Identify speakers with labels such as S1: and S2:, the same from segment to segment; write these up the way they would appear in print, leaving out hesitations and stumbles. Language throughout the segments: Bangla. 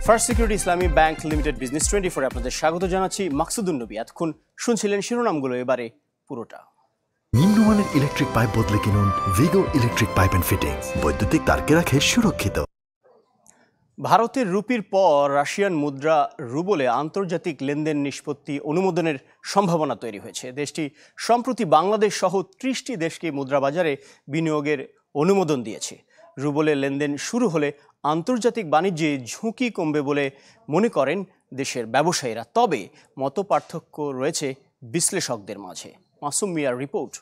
S1: First security Islami bank limited business 24 আপনাদের স্বাগত জানাচ্ছি। মাকসুদুন নবী। এতক্ষণ শুনছিলেন শিরোনামগুলো, এবারে পুরোটা।
S2: নিম্নমানের ইলেকট্রিক পাইপ বদলে কিনুন Vigo electric pipe and fittings. বৈদ্যুতিক তারকে রাখে সুরক্ষিত।
S1: ভারতের রুপির পর রাশিয়ান মুদ্রা রুবলে আন্তর্জাতিক লেনদেন নিষ্পত্তি অনুমোদনের সম্ভাবনা তৈরি হয়েছে। দেশটি সম্প্রতি বাংলাদেশ সহ 30টি দেশকে মুদ্রাবাজারে বিনিয়োগের অনুমোদন দিয়েছে। রুবলে লেনদেন শুরু হলে আন্তর্জাতিক বাণিজ্যে ঝুঁকি কমবে বলে মনে করেন দেশের ব্যবসায়ীরা। তবে মতপার্থক্য রয়েছে বিশ্লেষকদের মাঝে। মাসুম মিয়ার রিপোর্ট।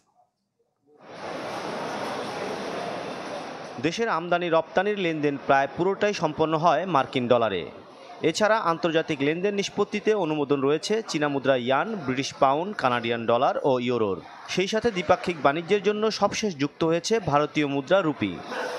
S3: দেশের আমদানি রপ্তানির লেনদেন প্রায় পুরোটাই সম্পন্ন হয় মার্কিন ডলারে। এছাড়া আন্তর্জাতিক লেনদেন নিষ্পত্তিতে অনুমোদন রয়েছে চীনা মুদ্রা yuan, British pound, Canadian dollar ও ইউরোর। সেই সাথে দ্বিপাক্ষিক বাণিজ্যের জন্য সবশেষ যুক্ত হয়েছে ভারতীয় মুদ্রা রুপি।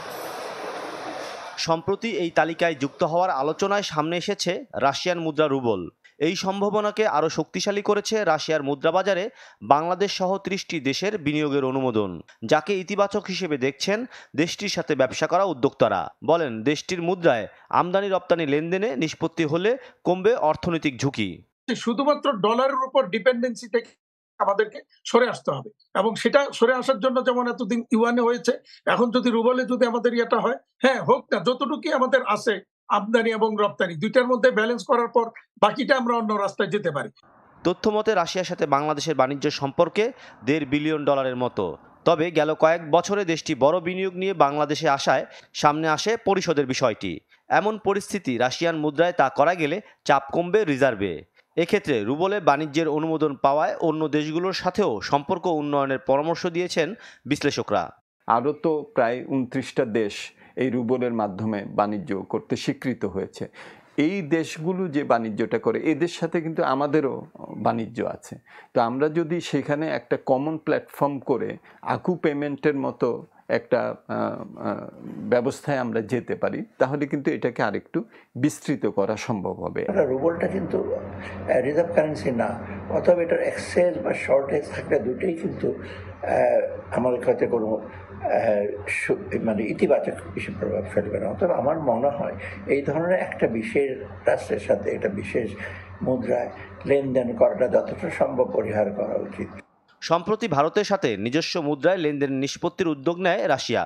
S3: সম্প্রতি এই তালিকায় যুক্ত হওয়ার আলোচনায় সামনে এসেছে রাশিয়ান মুদ্রা রুবল। এই সম্ভাবনাকে আরও শক্তিশালী করেছে রাশিয়ার মুদ্রাবাজারে বাংলাদেশ সহ 30টি দেশের বিনিয়োগের অনুমোদন, যাকে ইতিবাচক হিসেবে দেখছেন দেশটির সাথে ব্যবসা করা উদ্যোক্তারা। বলেন, দেশটির মুদ্রায় আমদানি রপ্তানি লেনদেনে নিষ্পত্তি হলে কমবে অর্থনৈতিক ঝুঁকি।
S4: শুধুমাত্র ডলারের উপর ডিপেন্ডেন্সি থেকে আমাদেরকে সরে আসতে হবে, এবং সেটা সরে আসার জন্য যেমন এতদিন ইউয়ানে হয়েছে, এখন যদি রুবলে যদি আমাদের ইয়েটা হয়, হ্যাঁ হোক না, যতটুকু আমাদের আছে আমদানি এবং রপ্তানি দুইটার মধ্যে ব্যালেন্স করার পর বাকিটা আমরা অন্য রাস্তায় যেতে পারি।
S3: তথ্য মতে রাশিয়ার সাথে বাংলাদেশের বাণিজ্য সম্পর্কে $1.5 বিলিয়ন মতো। তবে গেল কয়েক বছরে দেশটি বড় বিনিয়োগ নিয়ে বাংলাদেশে আসায় সামনে আসে পরিশোধের বিষয়টি। এমন পরিস্থিতি রাশিয়ান মুদ্রায় তা করা গেলে চাপ কমবে রিজার্ভে। এক্ষেত্রে রুবলে বাণিজ্যের অনুমোদন পাওয়ায় অন্য দেশগুলোর সাথেও সম্পর্ক উন্নয়নের পরামর্শ দিয়েছেন বিশ্লেষকরা।
S5: আরও তো প্রায় 29টা দেশ এই রুবলের মাধ্যমে বাণিজ্য করতে স্বীকৃত হয়েছে। এই দেশগুলো যে বাণিজ্যটা করে, এদের সাথে কিন্তু আমাদেরও বাণিজ্য আছে। তো আমরা যদি সেখানে একটা কমন প্ল্যাটফর্ম করে আকু পেমেন্টের মতো একটা ব্যবস্থায় আমরা যেতে পারি, তাহলে কিন্তু এটাকে আরেকটু বিস্তৃত করা সম্ভব হবে।
S6: রুবলটা কিন্তু রিজার্ভ কারেন্সি না, অথবা এটার এক্সচেঞ্জ বা শর্টেজ থাকলে দুটোই কিন্তু আমাদের কাছে কোনো মানে ইতিবাচক বেশি প্রভাব ফেলবে না। অথবা আমার মনে হয় এই ধরনের একটা বিশেষ রাষ্ট্রের সাথে একটা বিশেষ মুদ্রায় লেনদেন করাটা যতটা সম্ভব পরিহার করা উচিত।
S3: সম্প্রতি ভারতের সাথে নিজস্ব মুদ্রায় লেনদেন নিষ্পত্তির উদ্যোগ নেয় রাশিয়া।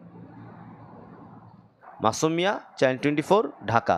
S3: মাসুম মিয়া, চ্যানেল 24, ঢাকা।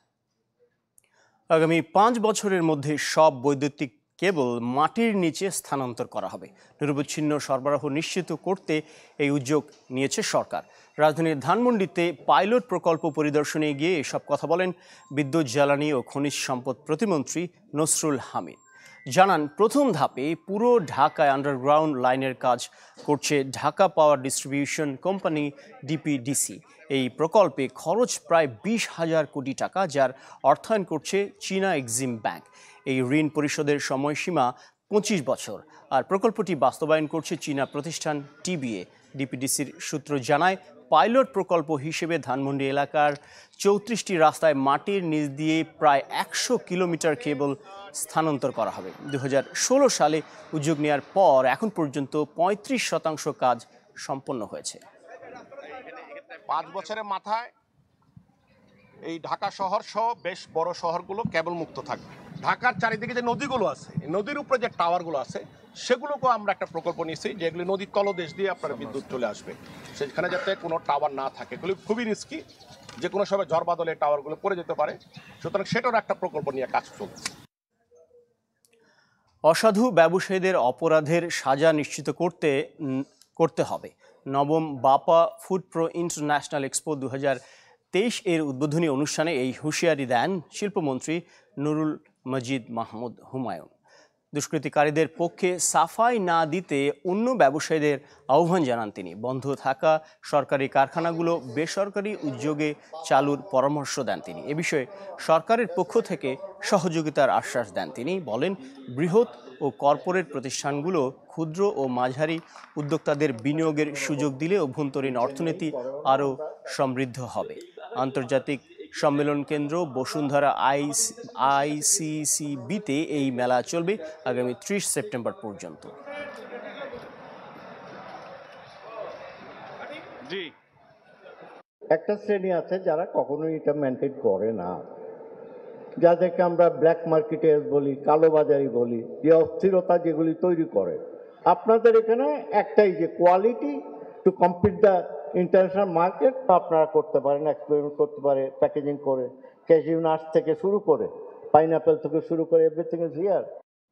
S1: আগামী 5 বছরের মধ্যে সব বৈদ্যুতিক কেবল মাটির নিচে স্থানান্তর করা হবে। নিরবচ্ছিন্ন সরবরাহ নিশ্চিত করতে এই উদ্যোগ নিয়েছে সরকার। রাজধানীর ধানমন্ডিতে পাইলট প্রকল্প পরিদর্শনে গিয়ে এসব কথা বলেন বিদ্যুৎ, জ্বালানি ও খনিজ সম্পদ প্রতিমন্ত্রী নসরুল হামিদ। জানান, প্রথম ধাপে পুরো ঢাকায় আন্ডারগ্রাউন্ড লাইনের কাজ করছে Dhaka power distribution company DPDC. এই প্রকল্পে খরচ প্রায় 20,000 কোটি টাকা, যার অর্থায়ন করছে চীনা এক্সিম ব্যাংক। এই ঋণ পরিশোধের সময়সীমা 25 বছর, আর প্রকল্পটি বাস্তবায়ন করছে চীনা প্রতিষ্ঠান টিবিএ। ডিপিডিসির সূত্র জানায়, পাইলট প্রকল্প হিসেবে ধানমন্ডি এলাকার 34টি রাস্তায় মাটির নিচ দিয়ে প্রায় 100 কিলোমিটার কেবল স্থানান্তর করা হবে। 2016 সালে উদ্যোগ নেওয়ার পর এখন পর্যন্ত 35% কাজ সম্পন্ন হয়েছে।
S7: 5 বছরের মাথায় এই ঢাকা শহর সহ বেশ বড় শহরগুলো কেবল মুক্ত থাকবে। ঢাকার চারিদিকে যে নদীগুলো আছে, নদীর উপরে যে টাওয়ারগুলো আছে, সেগুলোকেও আমরা একটা প্রকল্প নিয়েছি যে এগুলি নদীর তলদেশ দিয়ে আপনার বিদ্যুৎ চলে আসবে। সেখানে যাতে কোনো টাওয়ার না থাকে, এগুলি খুবই রিস্কি, যে কোনো সময় ঝড় বাদলে টাওয়ারগুলো পড়ে যেতে পারে। সুতরাং সেটার একটা প্রকল্প নিয়ে কাজ চলছে।
S1: অসাধু ব্যবসায়ীদের অপরাধের সাজা নিশ্চিত করতে হবে। নবম বাপা ফুড প্রো ইন্টারন্যাশনাল এক্সপো 2023 এর উদ্বোধনী অনুষ্ঠানে এই হুঁশিয়ারি দেন শিল্পমন্ত্রী নুরুল মজিদ মাহমুদ হুমায়ুন। দুষ্কৃতিকারীদের পক্ষে সাফাই না দিতে অন্য ব্যবসায়ীদের আহ্বান জানান তিনি। বন্ধ থাকা সরকারি কারখানাগুলো বেসরকারি উদ্যোগে চালুর পরামর্শ দেন তিনি। এ বিষয়ে সরকারের পক্ষ থেকে সহযোগিতার আশ্বাস দেন তিনি। বলেন, বৃহৎ ও কর্পোরেট প্রতিষ্ঠানগুলো ক্ষুদ্র ও মাঝারি উদ্যোক্তাদের বিনিয়োগের সুযোগ দিলে অভ্যন্তরীণ অর্থনীতি আরও সমৃদ্ধ হবে। আন্তর্জাতিক সম্মেলন কেন্দ্র বসুন্ধরা আইসিসিবিতে এই মেলা চলবে আগামী 30 সেপ্টেম্বর পর্যন্ত।
S8: একটা শ্রেণী আছে যারা কখনোই এটা মেনটেন করে না, যাদেরকে আমরা ব্ল্যাক মার্কেটার্স বলি, কালোবাজারি বলি, যে অস্থিরতা যেগুলি তৈরি করে। আপনাদের এখানে একটাই যে quality to compete the international market আপনারা করতে পারেন, এক্সপেরিমেন্ট করতে পারে প্যাকেজিং করে, ক্যাশিউ নাটস থেকে শুরু করে পাইনাপেল থেকে শুরু করে এভরিথিং ইজ হিয়ার।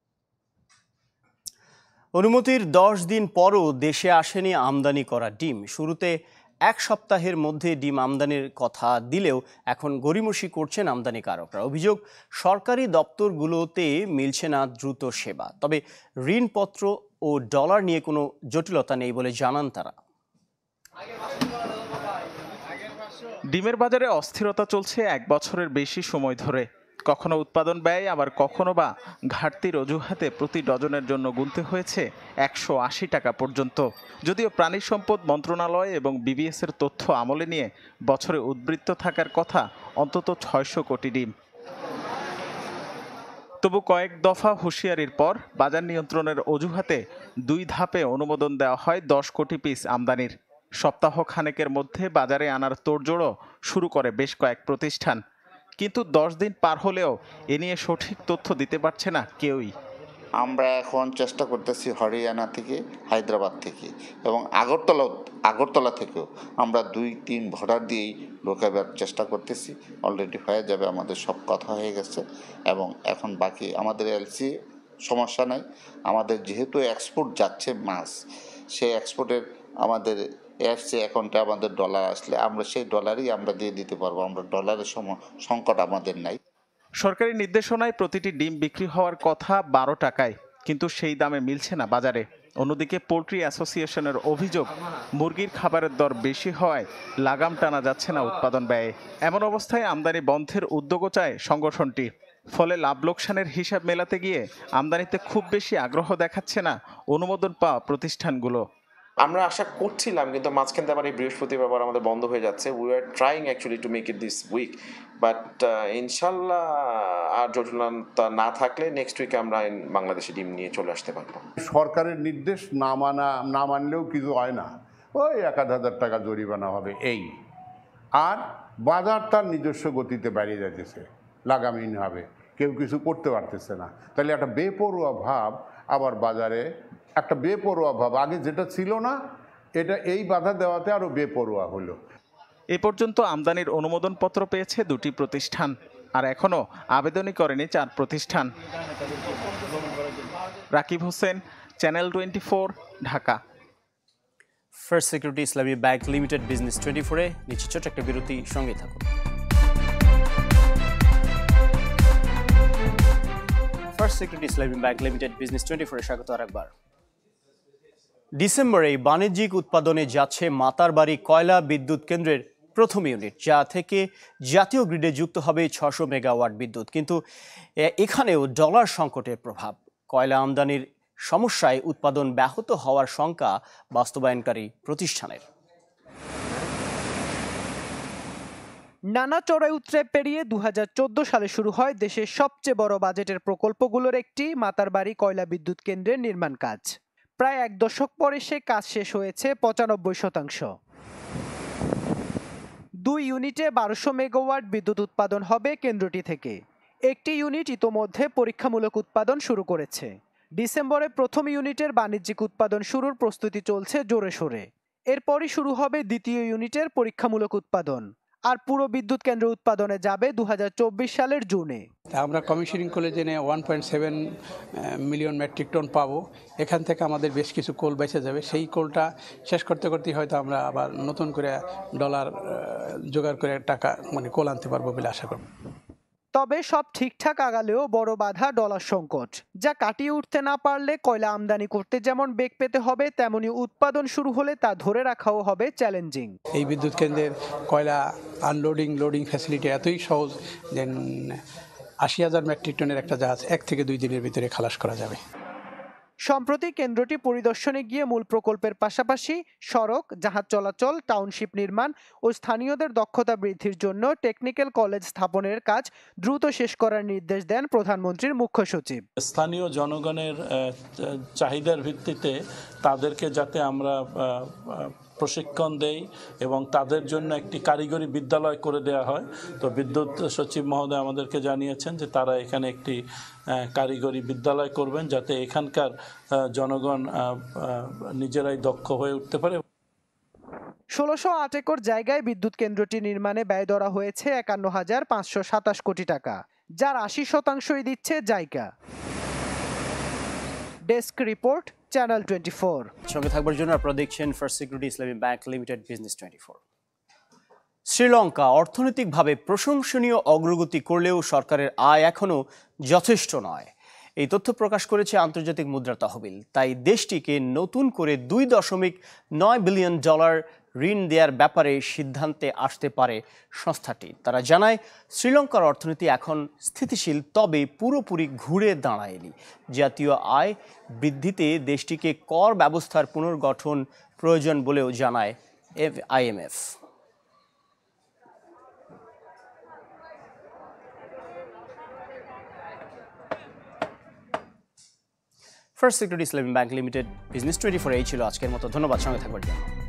S1: অনুমতির 10 দিন পরও দেশে আসেনি আমদানি করা ডিম। শুরুতে 1 সপ্তাহের মধ্যে ডিম আমদানির কথা দিলেও এখন গড়িমসি করছেন আমদানিকারকরা। অভিযোগ, সরকারি দপ্তরগুলোতে মিলছে না দ্রুত সেবা। তবে ঋণপত্র ও ডলার নিয়ে কোনো জটিলতা নেই বলে জানান তারা।
S9: ডিমের বাজারে অস্থিরতা চলছে 1 বছরের বেশি সময় ধরে। কখনো উৎপাদন ব্যয়, আবার কখনো বা ঘাটতির অজুহাতে প্রতি ডজনের জন্য গুনতে হয়েছে 180 টাকা পর্যন্ত। যদিও প্রাণী সম্পদ মন্ত্রণালয় এবং বিবিএস এর তথ্য আমলে নিয়ে বছরে উদ্বৃত্ত থাকার কথা অন্তত 600 কোটি ডিম। তবু কয়েক দফা হুঁশিয়ারির পর বাজার নিয়ন্ত্রণের অজুহাতে 2 ধাপে অনুমোদন দেওয়া হয় 10 কোটি পিস আমদানির। সপ্তাহ খানেকের মধ্যে বাজারে আনার তোড়জোড়ও শুরু করে বেশ কয়েক প্রতিষ্ঠান। কিন্তু 10 দিন পার হলেও এ নিয়ে সঠিক তথ্য দিতে পারছে না কেউই।
S10: আমরা এখন চেষ্টা করতেছি হরিয়ানা থেকে, হায়দ্রাবাদ থেকে এবং আগরতলা থেকেও আমরা 2-3 ভোটার দিয়েই ঢোকাবার চেষ্টা করতেছি। অলরেডি হয়ে যাবে, আমাদের সব কথা হয়ে গেছে এবং এখন বাকি আমাদের এলসি সমস্যা নাই। আমাদের যেহেতু এক্সপোর্ট যাচ্ছে মাছ, সেই এক্সপোর্টের আমাদের এফসি অ্যাকাউন্টে আমাদের ডলার আসলে আমরা সেই ডলারই আমরা দিয়ে দিতে পারবো। আমরা ডলারের সংকট আমাদের নাই।
S9: সরকারি নির্দেশনায় প্রতিটি ডিম বিক্রি হওয়ার কথা 12 টাকায়, কিন্তু সেই দামে মিলছে না বাজারে। অন্যদিকে পোল্ট্রি অ্যাসোসিয়েশনের অভিযোগ, মুরগির খাবারের দর বেশি হওয়ায় লাগাম টানা যাচ্ছে না উৎপাদন ব্যয়ে। এমন অবস্থায় আমদানি বন্ধের উদ্যোগও চায় সংগঠনটি। ফলে লাভ লোকসানের হিসাব মেলাতে গিয়ে আমদানিতে খুব বেশি আগ্রহ দেখাচ্ছে না অনুমোদন পাওয়া প্রতিষ্ঠানগুলো।
S11: আমরা আশা করছিলাম, কিন্তু মাঝখান থেকে আবার এই বৃহস্পতিবার আমাদের বন্ধ হয়ে যাচ্ছে। We are trying actually to make it this week, but ইনশাল্লাহ আর জটিলতা না থাকলে নেক্সট উইকে আমরা বাংলাদেশে ডিম নিয়ে চলে আসতে পারবো।
S12: সরকারের নির্দেশ না মানলেও কিছু হয় না, ওই 1,000 টাকা জরিমানা হবে এই। আর বাজার তার নিজস্ব গতিতে বেরিয়ে যাইতেছে, লাগামহীন হবে, কেউ কিছু করতে পারতেছে না। তাহলে একটা বেপরোয়া ভাব আবার বাজারে, একটা বেপরোয়া ভাব আগে যেটা ছিল না, এটা এই বাধা দেওয়াতে আরো বেপরোয়া হলো।
S9: এ পর্যন্ত আমদানির অনুমোদনপত্র পেয়েছে 2টি প্রতিষ্ঠান, আর এখনো আবেদনই করেনি 4 প্রতিষ্ঠান। Rakib Hossain, channel 24, Dhaka.
S1: First security Islami bank limited business 24-এ নিচে ছোট একটা বিরতি, সঙ্গে থাকুন। First security Islami bank limited business 24-এ স্বাগত আরেকবার। ডিসেম্বরে বাণিজ্যিক উৎপাদনে যাচ্ছে মাতারবাড়ি কয়লা বিদ্যুৎ কেন্দ্রের প্রথম ইউনিট, যা থেকে জাতীয় গ্রিডে যুক্ত হবে 600 মেগাওয়াট বিদ্যুৎ। কিন্তু এখানেও ডলার সংকটের প্রভাব। কয়লা আমদানির সমস্যায় উৎপাদন ব্যাহত হওয়ার শঙ্কা বাস্তবায়নকারী প্রতিষ্ঠানের।
S13: নানা চড়াই উতরাই পেরিয়ে 2014 সালে শুরু হয় দেশের সবচেয়ে বড় বাজেটের প্রকল্পগুলোর একটি মাতারবাড়ি কয়লা বিদ্যুৎ কেন্দ্রের নির্মাণ কাজ। প্রায় 1 দশক পরে সে কাজ শেষ হয়েছে 95%। 2 ইউনিটে 1200 মেগাওয়াট বিদ্যুৎ উৎপাদন হবে কেন্দ্রটি থেকে। একটি ইউনিট ইতোমধ্যে পরীক্ষামূলক উৎপাদন শুরু করেছে। ডিসেম্বরে প্রথম ইউনিটের বাণিজ্যিক উৎপাদন শুরুর প্রস্তুতি চলছে জোরে সোরে। এরপরই শুরু হবে দ্বিতীয় ইউনিটের পরীক্ষামূলক উৎপাদন। আর পুরো বিদ্যুৎ কেন্দ্র উৎপাদনে যাবে 2024 সালের জুনে।
S14: আমরা কমিশনিং করে জেনে 1.7 মিলিয়ন মেট্রিক টন পাবো। এখান থেকে আমাদের বেশ কিছু কোল বেঁচে যাবে। সেই কোলটা শেষ করতে করতে হয়তো আমরা আবার নতুন করে ডলার জোগাড় করে টাকা কোল আনতে পারবো বলে আশা করব।
S13: তবে সব ঠিকঠাক আগালেও বড় বাধা ডলার সংকট, যা কাটিয়ে উঠতে না পারলে কয়লা আমদানি করতে যেমন বেগ পেতে হবে, তেমনি উৎপাদন শুরু হলে তা ধরে রাখাও হবে চ্যালেঞ্জিং।
S14: এই বিদ্যুৎ কেন্দ্রের কয়লা আনলোডিং লোডিং ফ্যাসিলিটি এতই সহজ যে 80,000 মেট্রিক টনের একটা জাহাজ 1 থেকে 2 দিনের ভিতরে খালাস করা যাবে।
S13: সম্প্রতি কেন্দ্রটি পরিদর্শনে গিয়ে মূল প্রকল্পের পাশাপাশি সড়ক, জাহাজ চলাচল, টাউনশিপ নির্মাণ ও স্থানীয়দের দক্ষতা বৃদ্ধির জন্য টেকনিক্যাল কলেজ স্থাপনের কাজ দ্রুত শেষ করার নির্দেশ দেন প্রধানমন্ত্রীর মুখ্য সচিব।
S15: স্থানীয় জনগণের চাহিদার ভিত্তিতে তাদেরকে যাতে আমরা প্রশিক্ষণ দেই এবং তাদের জন্য একটি কারিগরি বিদ্যালয় করে দেওয়া হয়। তো বিদ্যুৎ সচিব মহোদয় আমাদেরকে জানিয়েছেন যে তারা এখানে একটি কারিগরি বিদ্যালয় করবেন, যাতে এখানকার জনগণ নিজেরাই দক্ষ হয়ে উঠতে পারে।
S13: ১৬০৮ একর জায়গায় বিদ্যুৎ কেন্দ্রটি নির্মাণে ব্যয় ধরা হয়েছে ৫১,৫২৭ কোটি টাকা, যার ৮০% দিচ্ছে জাইকা। Desk report, channel 24।
S1: সঙ্গে থাকবার জন্য আপনারা দেখছেন first security Islami bank limited business 24। Sri Lanka অর্থনৈতিকভাবে প্রশংসনীয় অগ্রগতি করলেও সরকারের আয় এখনও যথেষ্ট নয়। এই তথ্য প্রকাশ করেছে আন্তর্জাতিক মুদ্রা তহবিল। তাই দেশটিকে নতুন করে $2.9 বিলিয়ন ঋণ দেওয়ার ব্যাপারে সিদ্ধান্তে আসতে পারে সংস্থাটি। তারা জানায়, শ্রীলঙ্কার অর্থনীতি এখন স্থিতিশীল, তবে পুরোপুরি ঘুরে দাঁড়ায়নি। জাতীয় আয় বৃদ্ধিতে দেশটিকে কর ব্যবস্থার পুনর্গঠন প্রয়োজন বলেও জানায় IMF। First security Islami bank limited business 24 এই ছিল আজকের মতো। ধন্যবাদ সঙ্গে থাকবার জন্য।